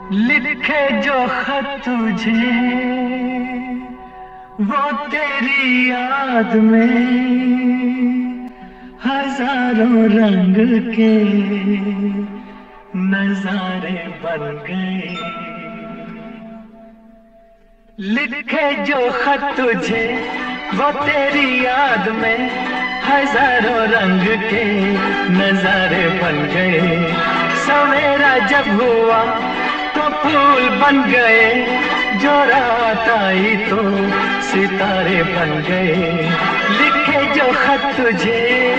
लिखे जो खत तुझे वो तेरी याद में हजारों रंग के नजारे बन गए। लिखे जो खत तुझे वो तेरी याद में हजारों रंग के नजारे बन गए। सवेरा जब हुआ तो फूल बन गए, जो रात आई तो सितारे बन गए। लिखे जो खत तुझे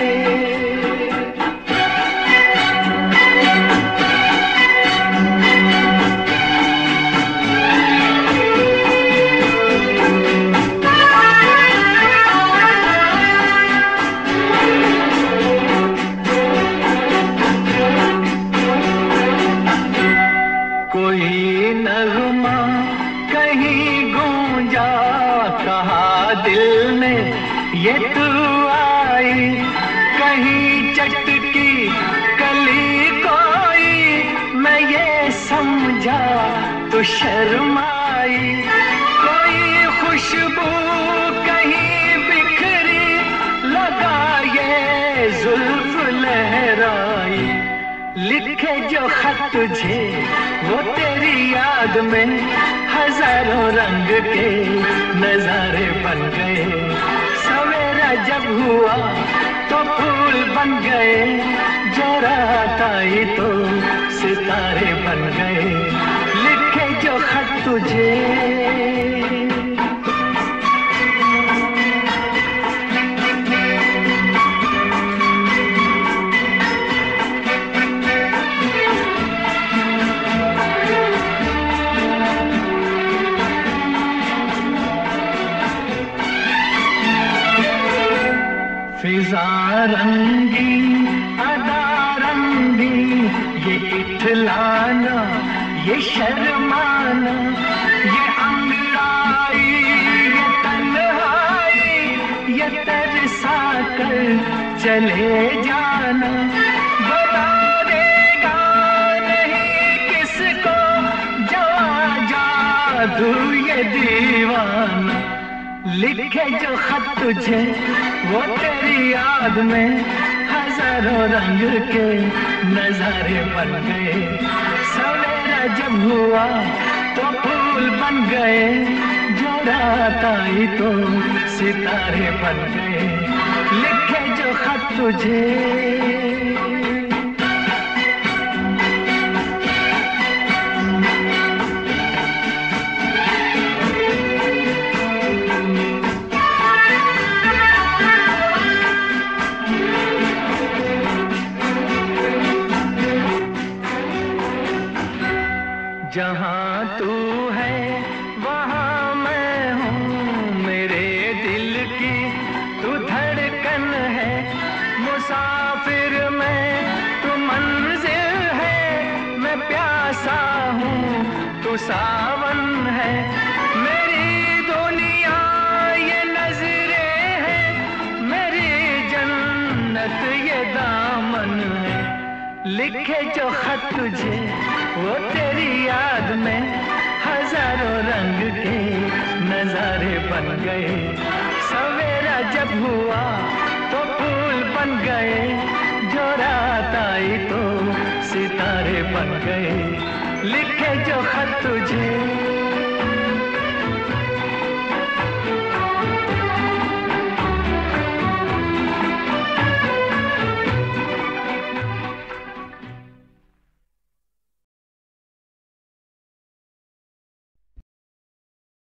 कोई नगमा कहीं गूंजा, कहा दिल ने ये तू आई। कहीं चटकी कली कोई, मैं ये समझा तो शर्माई। कोई खुशबू कहीं बिखरी, लगा ये जुल्फ लहराई। लिखे जो खत तुझे वो तेरी याद में हजारों रंग के नजारे बन गए। सवेरा जब हुआ तो फूल बन गए, जो रात आई तो सितारे बन गए। लिखे जो खत तुझे फिजा रंगी अदा रंगी, ये इठलाना ये शर्माना, ये अंगड़ाई ये तन्हाई, ये तरसा कर चले जाना। बता देगा नहीं किसको जवा जादू ये दीवाना। लिखे जो खत तुझे वो तेरी याद में हजारों रंग के नजारे बन गए। सवेरा जब हुआ तो फूल बन गए, जो रात आई तो सितारे बन गए। लिखे जो खत तुझे जहाँ तू है वहाँ मैं हूँ, मेरे दिल की तू धड़कन है। मुसाफिर मैं तू मंजिल है, मैं प्यासा हूँ तू सावन है। मेरी दुनिया ये नजरें हैं, मेरी जन्नत ये दामन है। लिखे जो खत तुझे वो तेरी याद में हजारों रंग के नजारे बन गए। सवेरा जब हुआ तो फूल बन गए, जो रात आई तो सितारे बन गए। लिखे जो खत तुझे